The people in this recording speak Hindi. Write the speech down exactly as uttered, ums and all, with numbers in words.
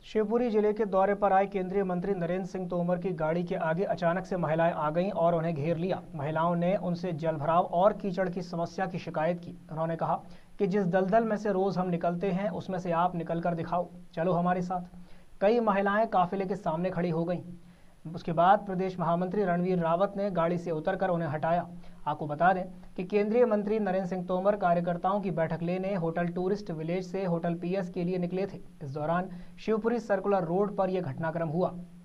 शिवपुरी जिले के दौरे पर आए केंद्रीय मंत्री नरेंद्र सिंह तोमर की गाड़ी के आगे अचानक से महिलाएं आ गईं और उन्हें घेर लिया। महिलाओं ने उनसे जलभराव और कीचड़ की समस्या की शिकायत की। उन्होंने कहा कि जिस दलदल में से रोज हम निकलते हैं उसमें से आप निकल कर दिखाओ, चलो हमारे साथ। कई महिलाएं काफिले के सामने खड़ी हो गईं। उसके बाद प्रदेश महामंत्री रणवीर रावत ने गाड़ी से उतरकर उन्हें हटाया। आपको बता दें कि केंद्रीय मंत्री नरेंद्र सिंह तोमर कार्यकर्ताओं की बैठक लेने होटल टूरिस्ट विलेज से होटल पीएस के लिए निकले थे। इस दौरान शिवपुरी सर्कुलर रोड पर यह घटनाक्रम हुआ।